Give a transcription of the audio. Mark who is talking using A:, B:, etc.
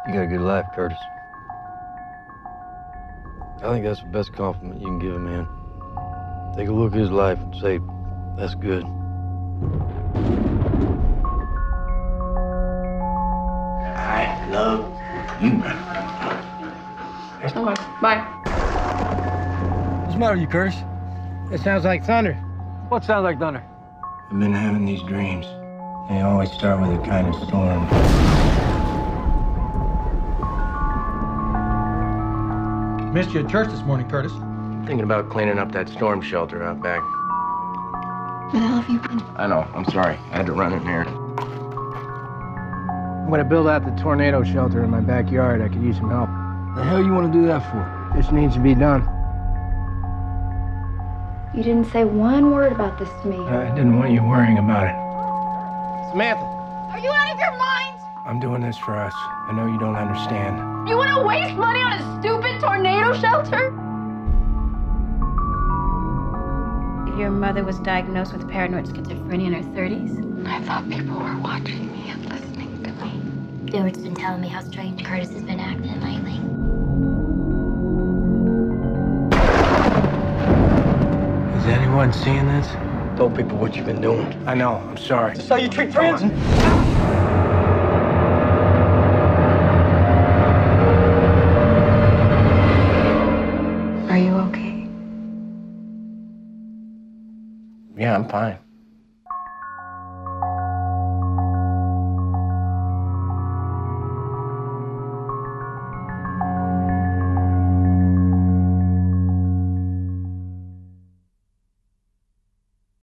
A: You got a good life, Curtis. I think that's the best compliment you can give a man. Take a look at his life and say, that's good.
B: I love you.
C: Okay, bye.
A: What's the matter with you, Curtis?
D: It sounds like thunder.
A: What sounds like thunder?
B: I've been having these dreams. They always start with a kind of storm.
D: Missed you at church this morning, Curtis.
B: Thinking about cleaning up that storm shelter out back.
C: Where the hell have you been?
B: I know, I'm sorry. I had to run in there.
D: I'm gonna build out the tornado shelter in my backyard. I could use some help.
A: The hell you want to do that for?
D: This needs to be done.
C: You didn't say one word about this to me.
B: I didn't want you worrying about it.
D: Samantha.
C: Are you out of your mind?
B: I'm doing this for us. I know you don't understand.
C: You want to waste money on a stupid tornado shelter?
E: Your mother was diagnosed with paranoid schizophrenia in her 30s.
C: I thought people were watching me and listening to me.
F: Stewart's been telling me how strange Curtis has been acting lately.
B: Is anyone seeing this?
A: Told people what you've been doing.
B: I know, I'm sorry.
D: That's how you treat friends?
C: Are you okay?
B: Yeah, I'm fine.